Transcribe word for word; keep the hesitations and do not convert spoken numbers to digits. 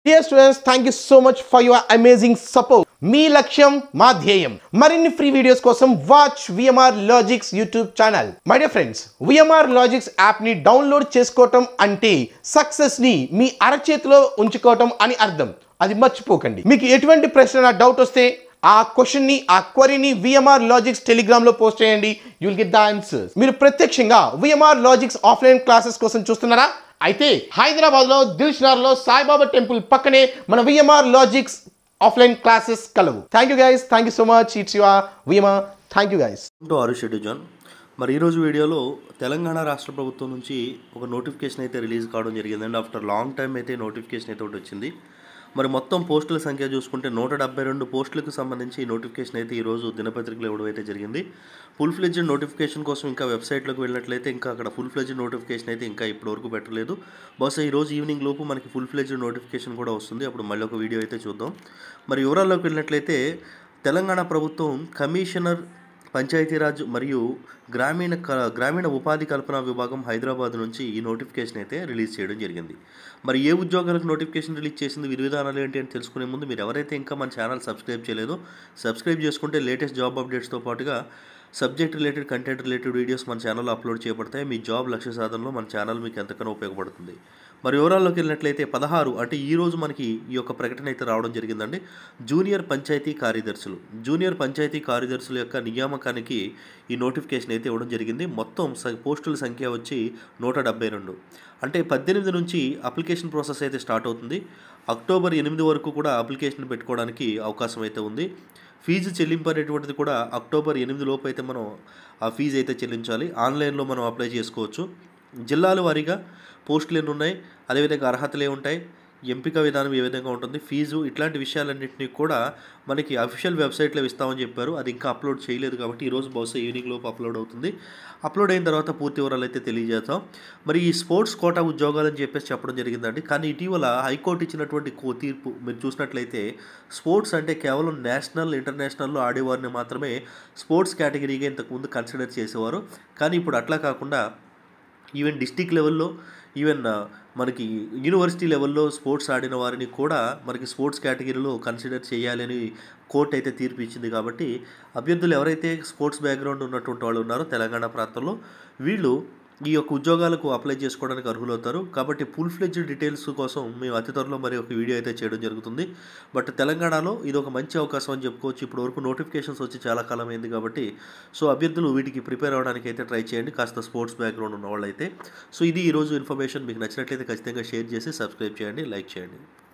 Dear students, thank you so much for your amazing support. మీ లక్ష్యం మా ధ్యేయం. మరిన్ని ఫ్రీ వీడియోస్ కోసం watch VMR Logics YouTube channel. My dear friends, VMR Logics app ని download చేసుకోవటం అంటే సక్సెస్ ని మీ అరచేతిలో ఉంచుకోవటం అని అర్థం. అది మర్చిపోకండి. మీకు ఎటువంటి ప్రశ్న డౌట్ వస్తే ఆ క్వశ్చన్ ని ఆ క్వరీని విఎంఆర్ లాజిక్స్ టెలిగ్రామ్ లో పోస్ట్ చేయండి. You will get the answers. మీరు ప్రత్యక్షంగా విఎంఆర్ లాజిక్స్ ఆఫ్లైన్ క్లాసెస్ కోసం చూస్తున్నారా? అయితే హైదరాబాద్ లో దిల్షుఖ్నగర్ లో సాయిబాబా టెంపుల్ పక్కనే మన విఎంఆర్ లాజిక్స్ ఆఫ్లైన్ క్లాసెస్ కలవు. Thank you guys, thank you so much. It's your VMR. Thank you guys. ఆరు షెడ్యూల్. మరి ఈరోజు వీడియోలో తెలంగాణ రాష్ట్ర ప్రభుత్వం నుంచి ఒక నోటిఫికేషన్ అయితే రిలీజ్ కావడం జరిగిందండి. ఆఫ్టర్ లాంగ్ టైం అయితే నోటిఫికేషన్ అయితే ఒకటి వచ్చింది. మరి మొత్తం పోస్టుల సంఖ్య చూసుకుంటే నూట డెబ్బై రెండు పోస్టులకు సంబంధించి ఈ నోటిఫికేషన్ అయితే ఈరోజు దినపత్రికలో ఇవ్వడం అయితే జరిగింది. ఫుల్ ఫ్లెడ్జ్డ్ నోటిఫికేషన్ కోసం ఇంకా వెబ్సైట్లోకి వెళ్ళినట్లయితే ఇంకా అక్కడ ఫుల్ ఫ్లెడ్జ్డ్ నోటిఫికేషన్ అయితే ఇంకా ఇప్పటివరకు పెట్టలేదు. బహుశా ఈరోజు ఈవినింగ్ లోపు మనకి ఫుల్ ఫ్లెడ్జ్డ్ నోటిఫికేషన్ కూడా వస్తుంది. అప్పుడు మళ్ళీ ఒక వీడియో అయితే చూద్దాం. మరి వివరాల్లోకి వెళ్ళినట్లయితే తెలంగాణ ప్రభుత్వం కమిషనర్ పంచాయతీరాజ్ మరియు గ్రామీణ గ్రామీణ ఉపాధి కల్పన విభాగం హైదరాబాద్ నుంచి ఈ నోటిఫికేషన్ అయితే రిలీజ్ చేయడం జరిగింది. మరి ఏ ఉద్యోగాలకు నోటిఫికేషన్ రిలీజ్ చేసింది, విధి విధానాలు ఏంటి అని తెలుసుకునే ముందు మీరు ఎవరైతే ఇంకా మన ఛానల్ సబ్స్క్రైబ్ చేయలేదో సబ్స్క్రైబ్ చేసుకుంటే లేటెస్ట్ జాబ్ అప్డేట్స్తో పాటుగా subject related content related videos మన ఛానల్లో అప్లోడ్ చేయబడతాయి. మీ జాబ్ లక్ష్య సాధనలో మన ఛానల్ మీకు ఎంతగానో ఉపయోగపడుతుంది. మరి వివరాల్లోకి వెళ్ళినట్లయితే పదహారు అంటే ఈరోజు మనకి ఈ యొక్క ప్రకటన అయితే రావడం జరిగిందండి. జూనియర్ పంచాయతీ కార్యదర్శులు జూనియర్ పంచాయతీ కార్యదర్శుల యొక్క నియామకానికి ఈ నోటిఫికేషన్ అయితే ఇవ్వడం జరిగింది. మొత్తం పోస్టుల సంఖ్య వచ్చి నూట డెబ్బై రెండు. అంటే పద్దెనిమిది నుంచి అప్లికేషన్ ప్రాసెస్ అయితే స్టార్ట్ అవుతుంది. అక్టోబర్ ఎనిమిది వరకు కూడా అప్లికేషన్ పెట్టుకోవడానికి అవకాశం అయితే ఉంది. ఫీజు చెల్లింపు అనేటువంటిది కూడా అక్టోబర్ ఎనిమిది లోపు అయితే మనం ఆ ఫీజు అయితే చెల్లించాలి. ఆన్లైన్లో మనం అప్లై చేసుకోవచ్చు. జిల్లాల వారీగా పోస్టులు ఎన్ని ఉన్నాయి, అదేవిధంగా అర్హతలు ఏముంటాయి, ఎంపిక విధానం ఏ విధంగా ఉంటుంది, ఫీజు ఇట్లాంటి విషయాలన్నింటినీ కూడా మనకి అఫీషియల్ వెబ్సైట్లో ఇస్తామని చెప్పారు. అది ఇంకా అప్లోడ్ చేయలేదు కాబట్టి ఈరోజు బహుశా ఈవినింగ్ లోపు అప్లోడ్ అవుతుంది. అప్లోడ్ అయిన తర్వాత పూర్తి వివరాలు అయితే తెలియజేస్తాం. మరి ఈ స్పోర్ట్స్ కోటా ఉద్యోగాలని చెప్పేసి చెప్పడం జరిగిందండి. కానీ ఇటీవల హైకోర్టు ఇచ్చినటువంటి కో తీర్పు మీరు చూసినట్లయితే స్పోర్ట్స్ అంటే కేవలం నేషనల్ ఇంటర్నేషనల్లో ఆడేవారిని మాత్రమే స్పోర్ట్స్ కేటగిరీగా ఇంతకుముందు కన్సిడర్ చేసేవారు. కానీ ఇప్పుడు అట్లా కాకుండా ఈవెన్ డిస్టిక్ లెవెల్లో ఈవెన్ మనకి యూనివర్సిటీ లెవెల్లో స్పోర్ట్స్ ఆడిన వారిని కూడా మనకి స్పోర్ట్స్ కేటగిరీలో కన్సిడర్ చేయాలని కోర్టు అయితే తీర్పు ఇచ్చింది. కాబట్టి అభ్యర్థులు ఎవరైతే స్పోర్ట్స్ బ్యాక్గ్రౌండ్ ఉన్నటువంటి వాళ్ళు ఉన్నారో తెలంగాణ ప్రాంతంలో వీళ్ళు ఈ యొక్క ఉద్యోగాలకు అప్లై చేసుకోవడానికి అర్హులవుతారు. కాబట్టి ఫుల్ ఫ్లెడ్జ్డ్ డీటెయిల్స్ కోసం మేము అతి త్వరలో మరి ఒక వీడియో అయితే చేయడం జరుగుతుంది. బట్ తెలంగాణలో ఇది ఒక మంచి అవకాశం అని చెప్పుకోవచ్చు. ఇప్పటి వరకు నోటిఫికేషన్స్ వచ్చి చాలా కాలం అయింది కాబట్టి సో అభ్యర్థులు వీటికి ప్రిపేర్ అవ్వడానికి అయితే ట్రై చేయండి, కాస్త స్పోర్ట్స్ బ్యాక్గ్రౌండ్ ఉన్న వాళ్ళైతే. సో ఇది ఈరోజు ఇన్ఫర్మేషన్. మీకు నచ్చినట్లయితే ఖచ్చితంగా షేర్ చేసి సబ్స్క్రైబ్ చేయండి, లైక్ చేయండి.